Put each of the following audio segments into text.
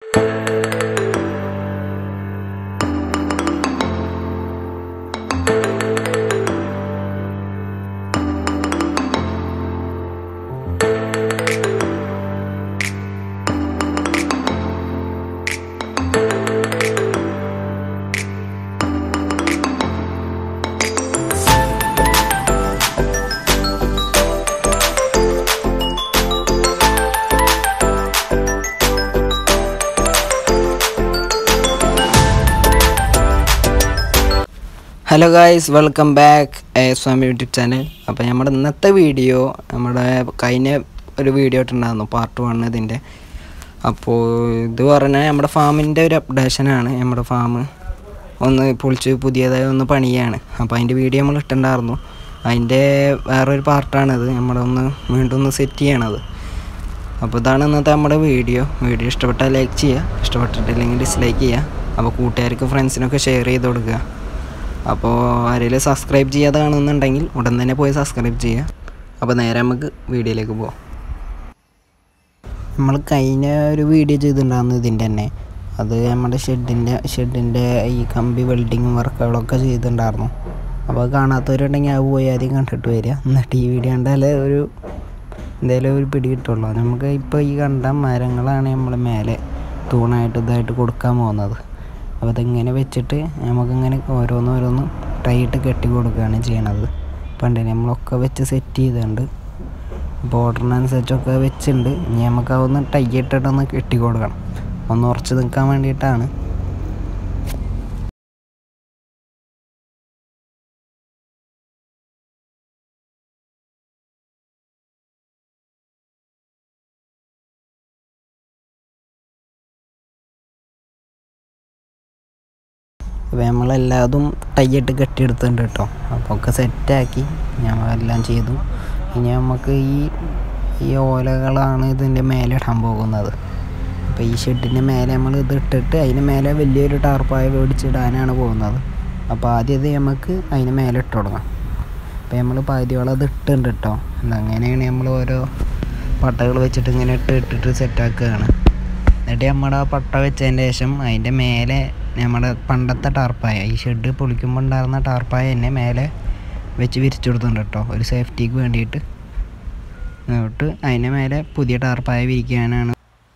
Hello guys, welcome back Swami YouTube channel. അപ്പോൾ നമ്മുടെ ഇന്നത്തെ വീഡിയോ നമ്മുടെ കഴിഞ്ഞ ഒരു വീഡിയോ ഇട്ടുണ്ടായിരുന്നു പാർട്ട് 1 ഇതിൻ്റെ. അപ്പോൾ ഇത് പറഞ്ഞാൽ നമ്മുടെ ഫാമിൻ്റെ ഒരു അപ്ഡേഷനാണ്. നമ്മുടെ ഫാം ഒന്ന് പൊളിച്ച് പുതിയതായി ഒന്ന് പണിയാണ്. അപ്പോൾ അതിൻ്റെ വീഡിയോ നമ്മൾ ഇട്ടുണ്ടായിരുന്നു. അതിൻ്റെ വേറൊരു പാർട്ടാണിത്. നമ്മളൊന്ന് വീണ്ടും ഒന്ന് സെറ്റ് ചെയ്യണത്. അപ്പോൾ ഇതാണ് ഇന്നത്തെ നമ്മുടെ വീഡിയോ ഇഷ്ടപ്പെട്ടാൽ ലൈക്ക് ചെയ്യുക, ഇഷ്ടപ്പെട്ടിട്ടില്ലെങ്കിൽ ഡിസ്ലൈക്ക് ചെയ്യുക. അപ്പോൾ കൂട്ടുകാർക്ക് ഫ്രണ്ട്സിനൊക്കെ ഷെയർ ചെയ്ത് കൊടുക്കുക. അപ്പോൾ ആരെങ്കിലും സബ്സ്ക്രൈബ് ചെയ്യാതെ കാണുന്നുണ്ടെങ്കിൽ ഉടൻ തന്നെ പോയി സബ്സ്ക്രൈബ് ചെയ്യുക. അപ്പോൾ നേരെ നമുക്ക് വീഡിയോയിലേക്ക് പോകാം. നമ്മൾ കഴിഞ്ഞ ഒരു വീഡിയോ ചെയ്തിട്ടുണ്ടായിരുന്നു ഇതിൻ്റെ തന്നെ. അത് നമ്മുടെ ഷെഡിൻ്റെ ഈ കമ്പി വെൽഡിങ് വർക്കുകളൊക്കെ ചെയ്തിട്ടുണ്ടായിരുന്നു. അപ്പോൾ അത് കാണാത്തവരുണ്ടെങ്കിൽ അത് പോയി ആദ്യം കണ്ടിട്ട് വരിക. എന്നിട്ട് ഈ വീഡിയോ കണ്ടാലേ എന്തായാലും ഒരു പിടി കിട്ടുള്ളൂ. നമുക്ക് ഇപ്പോൾ ഈ കണ്ട മരങ്ങളാണ് നമ്മൾ മേലെ തൂണായിട്ട് ഇതായിട്ട് കൊടുക്കാൻ പോകുന്നത്. അപ്പോൾ അതിങ്ങനെ വെച്ചിട്ട് നമുക്കിങ്ങനെ ഓരോന്നും ടൈറ്റ് കെട്ടി കൊടുക്കുകയാണ് ചെയ്യണത്. പണ്ട് നമ്മളൊക്കെ വെച്ച് സെറ്റ് ചെയ്തിട്ടുണ്ട്, ബോർഡറിനനുസരിച്ചൊക്കെ വെച്ചിട്ടുണ്ട്. ഇനി നമുക്ക് അതൊന്ന് ടൈറ്റിട്ടൊന്ന് കെട്ടി കൊടുക്കണം, ഒന്ന് ഉറച്ച് നിൽക്കാൻ വേണ്ടിയിട്ടാണ്. അപ്പോൾ നമ്മളെല്ലാതും ടൈറ്റ് കെട്ടിയെടുത്തിട്ടുണ്ട് കേട്ടോ. അപ്പോൾ ഒക്കെ സെറ്റാക്കി ഞങ്ങളെല്ലാം ചെയ്തു. ഇനി നമുക്ക് ഈ ഓലകളാണ് ഇതിൻ്റെ മേലെ ഇടാൻ പോകുന്നത്. അപ്പോൾ ഈ ഷെഡിൻ്റെ മേലെ നമ്മൾ ഇത് ഇട്ടിട്ട് അതിന് മേലെ വലിയൊരു ടാർപ്പായ മേടിച്ചിടാനാണ് പോകുന്നത്. അപ്പോൾ ആദ്യം ഇത് നമുക്ക് അതിന് മേലെ ഇട്ട് കൊടുക്കാം. അപ്പോൾ നമ്മൾ പകുതിയോളം അത് ഇട്ടുണ്ട് കേട്ടോ. അങ്ങനെയാണ് നമ്മൾ ഓരോ പട്ടകൾ വെച്ചിട്ട് ഇങ്ങനെ ഇട്ടിട്ട് സെറ്റാക്കുകയാണ്. എന്നിട്ട് നമ്മുടെ ആ പട്ട വെച്ചതിന് ശേഷം അതിൻ്റെ മേലെ നമ്മുടെ പണ്ടത്തെ ടാർപ്പായ, ഈ ഷെഡ് പൊളിക്കുമ്പോൾ ഉണ്ടായിരുന്ന ടാർപ്പായ തന്നെ മേലെ വെച്ച് വിരിച്ചു കൊടുത്തിട്ടുണ്ട് കേട്ടോ, ഒരു സേഫ്റ്റിക്ക് വേണ്ടിയിട്ട്. എന്നിട്ട് അതിൻ്റെ മേലെ പുതിയ ടാർപ്പായ വിരിക്കാനാണ്.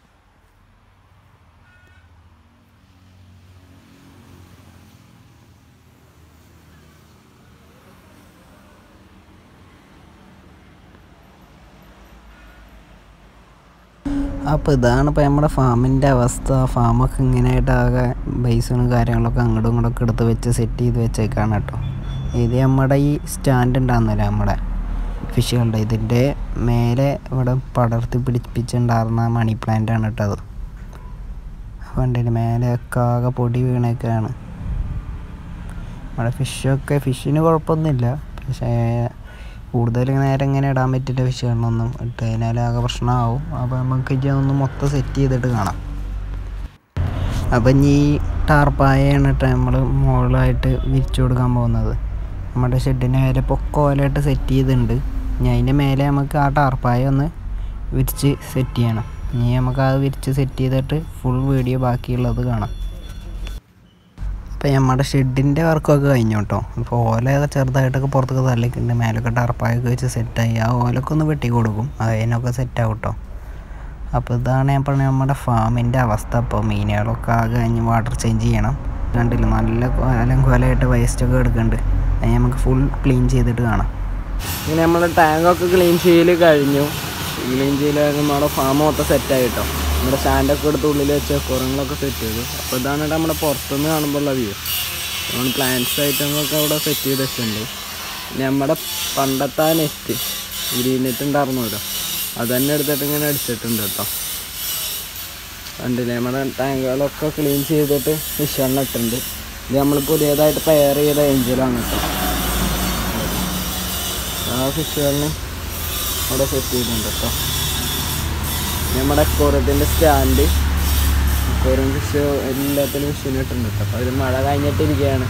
അപ്പോൾ ഇതാണ് ഇപ്പോൾ നമ്മുടെ ഫാമിൻ്റെ അവസ്ഥ. ഫാമൊക്കെ ഇങ്ങനെയായിട്ട് ആകെ ബേസും കാര്യങ്ങളൊക്കെ അങ്ങോട്ടും ഇങ്ങോട്ടൊക്കെ എടുത്ത് വെച്ച് സെറ്റ് ചെയ്ത് വെച്ചേക്കാണ് കേട്ടോ. ഇത് നമ്മുടെ ഈ സ്റ്റാൻഡ് ഉണ്ടാകുന്നില്ല നമ്മുടെ ഫിഷുകളുടെ, ഇതിൻ്റെ മേലെ ഇവിടെ പടർത്തി പിടിപ്പിച്ചിട്ടുണ്ടായിരുന്ന മണി പ്ലാന്റാണ് കേട്ടോ. അത് വണ്ടിൻ്റെ മേലെയൊക്കെ ആകെ പൊടി വീണൊക്കെയാണ്. നമ്മുടെ ഫിഷിന് കുഴപ്പമൊന്നുമില്ല, പക്ഷേ കൂടുതൽ നേരം ഇങ്ങനെ ഇടാൻ പറ്റില്ല. ഫിഷുകളിലൊന്നും ഇട്ട് കഴിഞ്ഞാൽ ആകെ പ്രശ്നമാവും. അപ്പോൾ നമുക്ക് ഒന്ന് മൊത്തം സെറ്റ് ചെയ്തിട്ട് കാണാം. അപ്പം ഇനി ഈ ടാർപ്പായാണ് കേട്ടോ നമ്മൾ മുകളിലായിട്ട് വിരിച്ചു കൊടുക്കാൻ പോകുന്നത്. നമ്മുടെ ഷെഡിൻ്റെ മേലെ പൊക്കോലായിട്ട് സെറ്റ് ചെയ്തിട്ടുണ്ട്. ഇനി അതിൻ്റെ മേലെ നമുക്ക് ആ ടാർപ്പായ ഒന്ന് വിരിച്ച് സെറ്റ് ചെയ്യണം. ഇനി നമുക്ക് അത് വിരിച്ച് സെറ്റ് ചെയ്തിട്ട് ഫുൾ വീഡിയോ ബാക്കിയുള്ളത് കാണാം. അപ്പോൾ നമ്മുടെ ഷെഡിൻ്റെ വർക്കൊക്കെ കഴിഞ്ഞു കേട്ടോ. ഇപ്പോൾ ഓലയൊക്കെ ചെറുതായിട്ടൊക്കെ പുറത്തൊക്കെ തള്ളിക്കുന്നുണ്ട്. മേലൊക്കെ ടാർപ്പായൊക്കെ വെച്ച് സെറ്റായി. ആ ഓലൊക്കെ ഒന്ന് വെട്ടി കൊടുക്കും, അതിനൊക്കെ സെറ്റാവും കേട്ടോ. അപ്പോൾ ഇതാണ് ഞാൻ പറഞ്ഞത് നമ്മുടെ ഫാമിൻ്റെ അവസ്ഥ. അപ്പോൾ മീനുകളൊക്കെ ആകെ കഴിഞ്ഞ് വാട്ടർ ചേഞ്ച് ചെയ്യണം. കണ്ടില്ല, നല്ല കൊലയായിട്ട് വേസ്റ്റൊക്കെ എടുക്കുന്നുണ്ട്. അത് നമുക്ക് ഫുൾ ക്ലീൻ ചെയ്തിട്ട് കാണാം. ഇങ്ങനെ നമ്മൾ ടാങ്കൊക്കെ ക്ലീൻ ചെയ്യൽ കഴിഞ്ഞു. ക്ലീൻ ചെയ്യൽ നമ്മുടെ ഫാം മൊത്തം സെറ്റായി കേട്ടോ. നമ്മുടെ സ്റ്റാൻഡൊക്കെ എടുത്ത് ഉള്ളിൽ വെച്ച് കുറങ്ങളൊക്കെ സെറ്റ് ചെയ്തു. അപ്പോൾ ഇതാണ് നമ്മുടെ പുറത്തുനിന്ന് കാണുമ്പോഴുള്ള വ്യൂ. നമ്മൾ പ്ലാന്റ്സ് ഐറ്റങ്ങളൊക്കെ അവിടെ സെറ്റ് ചെയ്ത് വെച്ചിട്ടുണ്ട്. നമ്മുടെ പണ്ടത്തെ നെറ്റ് ഗ്രീൻ നെറ്റ് ഉണ്ടായിരുന്നല്ലോ, അത് തന്നെ എടുത്തിട്ട് ഇങ്ങനെ അടിച്ചിട്ടുണ്ട് കേട്ടോ. കണ്ടില്ലേ, നമ്മുടെ ടാങ്കുകളൊക്കെ ക്ലീൻ ചെയ്തിട്ട് ഫിഷെണ്ണ ഇട്ടിട്ടുണ്ട്. ഇത് നമ്മൾ പുതിയതായിട്ട് പെയർ ചെയ്ത ഏഞ്ചലാണ് കേട്ടോ. ആ ഫിഷുകളിന് അവിടെ സെറ്റ് ചെയ്തിട്ടുണ്ട് കേട്ടോ. നമ്മുടെ അക്വേറിയത്തിൻ്റെ സ്റ്റാൻഡ്, അക്വേറിയം ഫിഷ് എല്ലാത്തിലും ഫിഷിന് ഇട്ടുണ്ട് കേട്ടോ. അപ്പോൾ ഒരു മഴ കഴിഞ്ഞിട്ടിരിക്കുകയാണ്.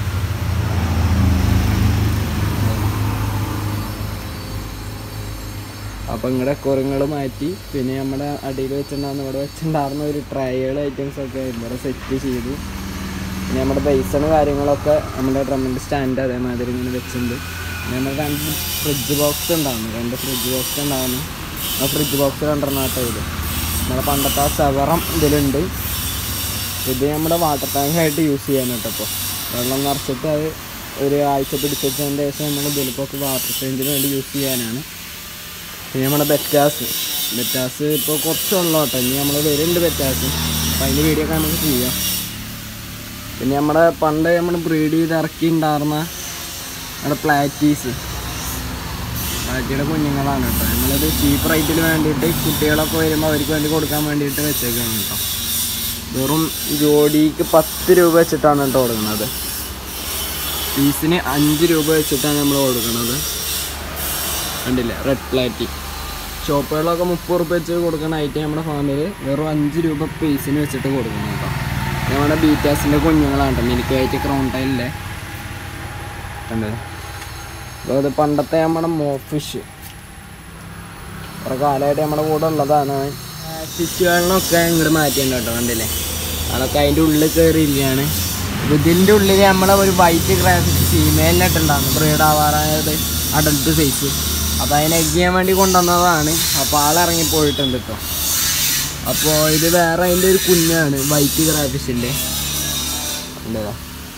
അപ്പോൾ ഇങ്ങടെ കുറങ്ങൾ മാറ്റി പിന്നെ നമ്മുടെ അടിയിൽ വെച്ചിട്ടുണ്ടാകുന്ന ഇവിടെ വെച്ചിട്ടുണ്ടായിരുന്ന ഒരു ട്രയൽ ഐറ്റംസൊക്കെ ഇവിടെ സെറ്റ് ചെയ്തു. പിന്നെ നമ്മുടെ ബേസണ് കാര്യങ്ങളൊക്കെ നമ്മുടെ ഡ്രമ്മിൻ്റെ സ്റ്റാൻഡ് അതേമാതിരി ഇങ്ങനെ വെച്ചിട്ടുണ്ട്. പിന്നെ നമ്മുടെ 2 ഫ്രിഡ്ജ് ബോക്സ് ഉണ്ടാകുന്നു, 2 ഫ്രിഡ്ജ് ബോക്സ് ഉണ്ടാകുന്നു. ആ ഫ്രിഡ്ജ് ബോക്സ് 2 ഇത് നമ്മുടെ പണ്ടത്തെ ആ ചവറം ഇതിലുണ്ട്. ഇത് നമ്മുടെ വാട്ടർ ടാങ്കായിട്ട് യൂസ് ചെയ്യാൻ കേട്ടോ. ഇപ്പോൾ വെള്ളം നിറച്ചിട്ട് അത് ഒരു ആഴ്ച പിടിച്ചതിൻ്റെ ശേഷം നമ്മൾ ഇതിലിപ്പോൾ വാട്ടർ ചേഞ്ചിന് വേണ്ടി യൂസ് ചെയ്യാനാണ്. പിന്നെ നമ്മുടെ ബെറ്റാസ് ഇപ്പോൾ കുറച്ചുള്ള കേട്ടോ, ഇനി നമ്മൾ വരുന്നുണ്ട് ബെറ്റാസ്, അപ്പോൾ അതിൻ്റെ വീഡിയോ ഒക്കെ നമുക്ക് ചെയ്യാം. പിന്നെ നമ്മുടെ പണ്ട് നമ്മൾ ബ്രീഡ് ചെയ്ത് ഇറക്കിയിട്ടുണ്ടായിരുന്ന നമ്മുടെ പ്ലാറ്റിയുടെ കുഞ്ഞുങ്ങളാണ് കേട്ടോ. നമ്മളിത് ചീപ്പ് റേറ്റിൽ വേണ്ടിയിട്ട് കുട്ടികളൊക്കെ വരുമ്പോൾ അവർക്ക് വേണ്ടി കൊടുക്കാൻ വേണ്ടിയിട്ട് വെച്ചേക്കാണ് കേട്ടോ. വെറും ജോഡിക്ക് 10 രൂപ വെച്ചിട്ടാണ് കേട്ടോ കൊടുക്കുന്നത്. പീസിന് 5 രൂപ വെച്ചിട്ടാണ് നമ്മൾ കൊടുക്കുന്നത്. കണ്ടില്ലേ, റെഡ് പ്ലാറ്റി. ഷോപ്പുകളിലൊക്കെ 30 രൂപ വെച്ച് കൊടുക്കുന്ന ഐറ്റം നമ്മുടെ ഫാമിൽ വെറും 5 രൂപ പീസിന് വെച്ചിട്ട് കൊടുക്കണം കേട്ടോ. നമ്മുടെ ബീറ്റാസിൻ്റെ കുഞ്ഞുങ്ങളാണ് കേട്ടോ, മിൽക്ക് വൈറ്റ് ക്രൗൺ ടൈലിൻ്റെ കണ്ടത്. അപ്പോൾ അത് പണ്ടത്തെ നമ്മുടെ മോഫിഷ് കുറേ കാലമായിട്ട് നമ്മുടെ കൂടെ ഉള്ളതാണ്. ഫിഷുകളിനൊക്കെ ഇങ്ങോട്ട് മാറ്റിയിട്ടുണ്ട് കേട്ടോ, കണ്ടില്ലേ, അതൊക്കെ അതിൻ്റെ ഉള്ളിൽ കയറിയിരിക്കുകയാണ്. അപ്പോൾ ഇതിൻ്റെ ഉള്ളിൽ നമ്മളെ ഒരു വൈറ്റ് ഗ്രാഫിക്സ് ഫീമെയിലിനായിട്ടുണ്ടാകുന്നു, ബ്രീഡ് ആവാറായത് അഡൽട്ട് സൈസ്. അപ്പോൾ അതിനെ എഗ് ചെയ്യാൻ വേണ്ടി കൊണ്ടുവന്നതാണ്. അപ്പോൾ ആളിറങ്ങിപ്പോയിട്ടുണ്ട് കേട്ടോ. അപ്പോൾ ഇത് വേറെ അതിൻ്റെ ഒരു കുഞ്ഞാണ് വൈറ്റ് ക്രാഫിഷിൻ്റെ ഉണ്ടോ.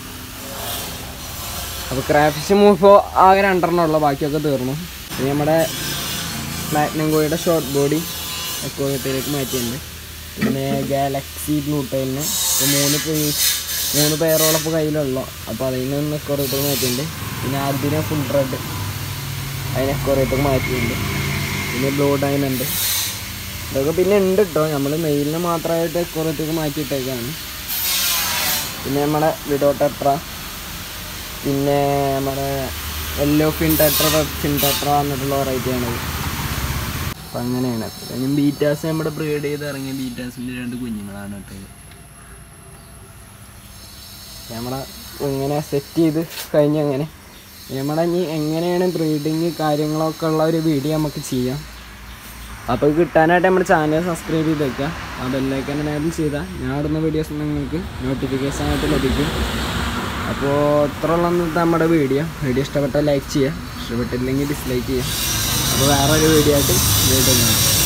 അപ്പോൾ ക്രാഫിഷ് ഇപ്പോൾ ആകെ 2 ഉള്ളൂ, ബാക്കിയൊക്കെ തീർന്നു. പിന്നെ നമ്മുടെ പ്ലാറ്റിനം കോഴിയുടെ ഷോർട്ട് ബോഡി എക്കോയത്തിലേക്ക് മാറ്റിയിട്ടുണ്ട്. പിന്നെ ഗാലക്സി ബ്ലൂ ടൈലിന് ഇപ്പോൾ 3 പേരോളം ഇപ്പോൾ കയ്യിലുള്ളൂ. അപ്പോൾ അതിൽ നിന്ന് എക്കോറിയത്തേക്ക് മാറ്റിയിട്ടുണ്ട്. പിന്നെ അതിനെ ഫുൾ റെഡ് അതിന് എക്കോറിയത്തേക്ക് മാറ്റിയിട്ടുണ്ട്. പിന്നെ ബ്ലൂ ഡൈനുണ്ട്. ഇതൊക്കെ പിന്നെ ഉണ്ട് കേട്ടോ, നമ്മൾ മെയിലിന് മാത്രമായിട്ട് എക്കോറിയത്തേക്ക് മാറ്റിയിട്ടേക്കാണ്. പിന്നെ നമ്മുടെ വിഡോ ടെട്ര, പിന്നെ നമ്മുടെ yellow fin tetra, red fin tetra എന്നിട്ടുള്ള വെറൈറ്റിയാണത്. അപ്പം അങ്ങനെയാണ്. ഇനി ബീറ്റാസ് നമ്മുടെ ബ്രീഡ് ചെയ്ത് ഇറങ്ങിയ ബീറ്റാസിൻ്റെ 2 കുഞ്ഞുങ്ങളാണ് കേട്ടത്. നമ്മളെ ഇങ്ങനെ സെറ്റ് ചെയ്ത് കഴിഞ്ഞ് അങ്ങനെ നമ്മുടെ ഇനി എങ്ങനെയാണ് ബ്രീഡിങ് കാര്യങ്ങളൊക്കെ ഉള്ള ഒരു വീഡിയോ നമുക്ക് ചെയ്യാം. അപ്പോൾ കിട്ടാനായിട്ട് നമ്മുടെ ചാനൽ സബ്സ്ക്രൈബ് ചെയ്ത് വയ്ക്കുക. ആ ബെല്ലൈക്കൻ എനേബിൾ ചെയ്താൽ ഞാൻ ഇടുന്ന വീഡിയോസ് നിങ്ങൾക്ക് നോട്ടിഫിക്കേഷൻ ആയിട്ട് ലഭിക്കും. അപ്പോൾ ഇത്ര ഉള്ള നമ്മുടെ വീഡിയോ ഇഷ്ടപ്പെട്ടാൽ ലൈക്ക് ചെയ്യുക, ഇഷ്ടപ്പെട്ടില്ലെങ്കിൽ ഡിസ്ലൈക്ക് ചെയ്യുക. അപ്പോൾ വേറൊരു വീഡിയോ ആയിട്ട് വീണ്ടും കാണാം.